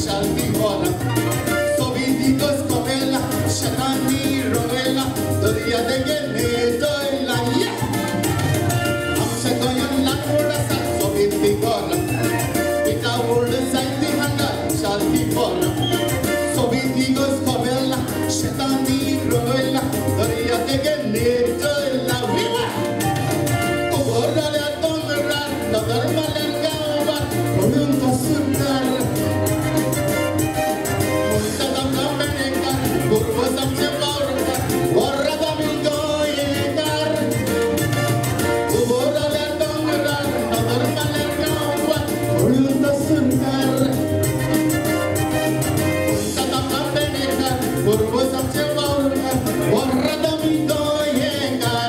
shalti hora. Soviticos covela, shatani rovela, doria de gene doila. Amsa goyan lakura sa soviticora. Ita word saiti hanga shalti hora. Soviticos covela, shatani rovela, doria de gene doila. Ora le atomra, la dharma le gawa, oriunta sundar. Multa damna menekar, purva samse paurka, warra damigo yekar. Ora le atomra, la dharma le gawa, oriunta sundar. Multa damna menekar, purva samse paurka, warra damigo yekar.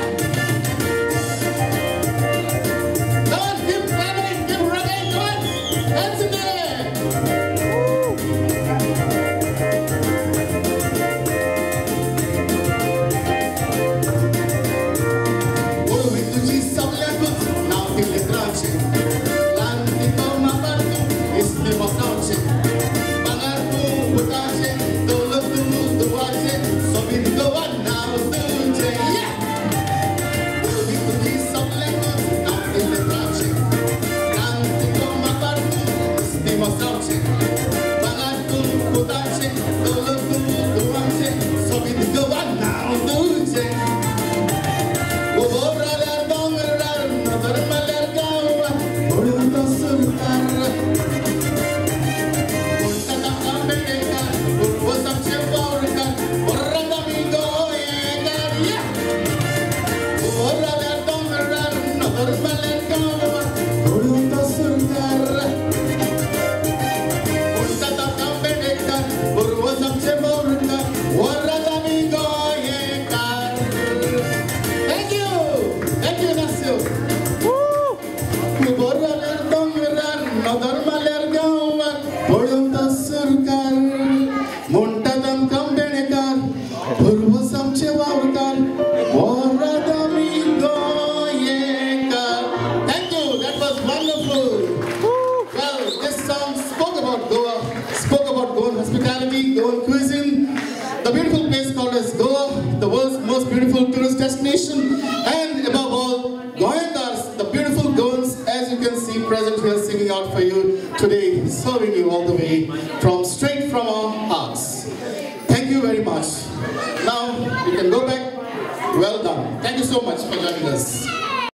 Hospitality, Goan cuisine, the beautiful place called as Goa, the world's most beautiful tourist destination, and above all, Goyakars, the beautiful Goans, as you can see present here singing out for you today, serving you all the way straight from our hearts. Thank you very much. Now, you can go back. Well done. Thank you so much for joining us.